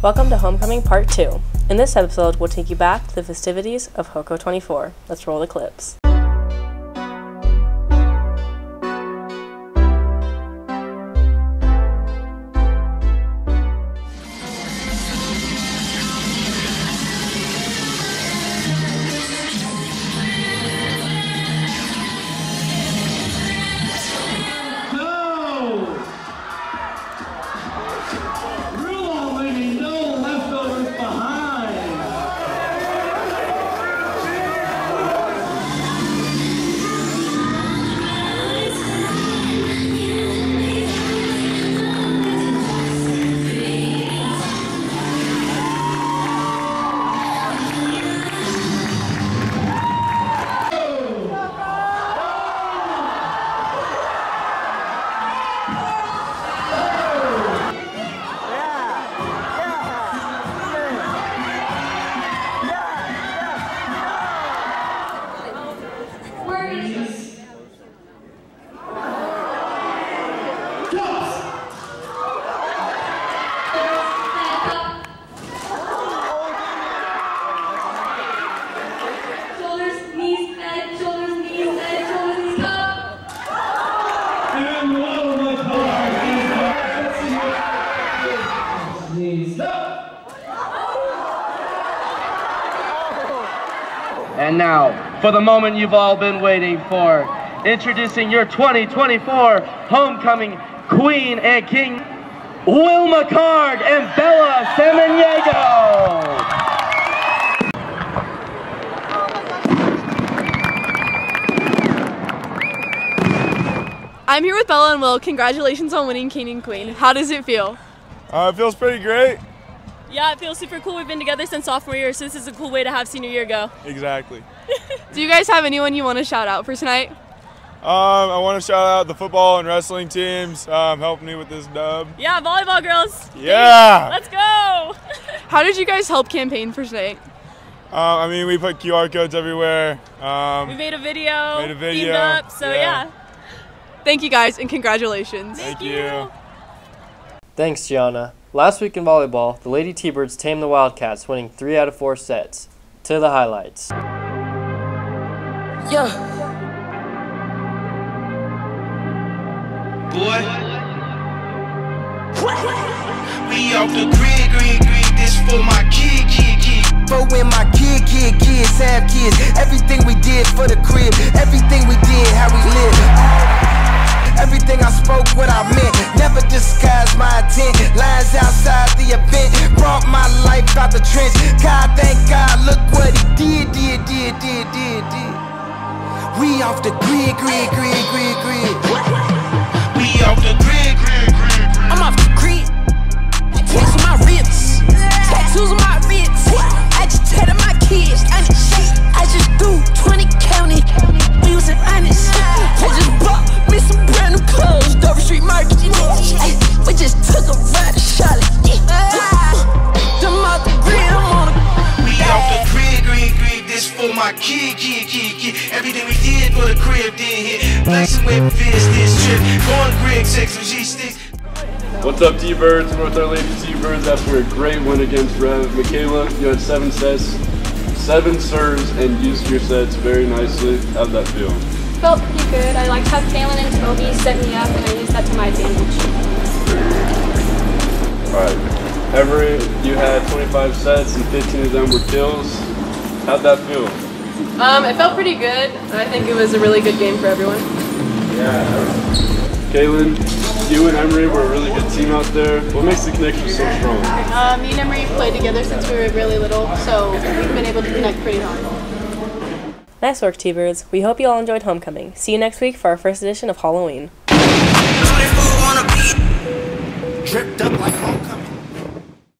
Welcome to Homecoming Part 2. In this episode, we'll take you back to the festivities of HOCO 24. Let's roll the clips. And now, for the moment you've all been waiting for, introducing your 2024 Homecoming Queen and King, Wilma Card and Bella Samaniego. I'm here with Bella and Will. Congratulations on winning King and Queen. How does it feel? It feels pretty great. Yeah, it feels super cool. We've been together since sophomore year, so this is a cool way to have senior year go. Exactly. Do you guys have anyone you want to shout out for tonight? I want to shout out the football and wrestling teams helping me with this dub. Yeah, volleyball girls. Yeah. Let's go. How did you guys help campaign for tonight? I mean, we put QR codes everywhere. We made a video. Themed up, so yeah. Thank you guys, and congratulations. Thank you. Thanks, Gianna. Last week in volleyball, the Lady T-Birds tamed the Wildcats, winning 3 out of 4 sets. To the highlights. Yeah. Boy. We off the grid, this for my kid. For when my kids have kids. Everything we did for the crib, everything we did, how we live. Everything I spoke, what I meant. Never disguised my intent. Lines outside the event. Brought my life out the trench. God, thank God, look what he did. We off the grid. We off the grid. I'm off the grid. Tattoos on my ribs. Tattoos on my ribs. Agitated my kids. I just do 20 county. We was honest. I just bought me some brand new clothes. Dover Street Market. We just took a ride to Charlotte. Them off the grid. I'm on the We off the grid. This for my kid. Everything we did for the crib did hit. Flexing with Fizz this trip. Going grid, sex and G-stick. What's up, T-Birds? We're with our Lady T-Birds after a great win against Rev. Michaela, you had 7 sets, 7 serves, and used your sets very nicely. How'd that feel? Felt pretty good. I liked how Kaylin and Toby set me up, and I used that to my advantage. Alright. Everett, you had 25 sets, and 15 of them were kills. How'd that feel? It felt pretty good. I think it was a really good game for everyone. Yeah. Kaylin, you and Emery were a really good team out there. What makes the connection so strong? Me and Emery played together since we were really little, so we've been able to connect pretty hard. Nice work, T-Birds. We hope you all enjoyed Homecoming. See you next week for our first edition of Halloween. Dripped up like homecoming.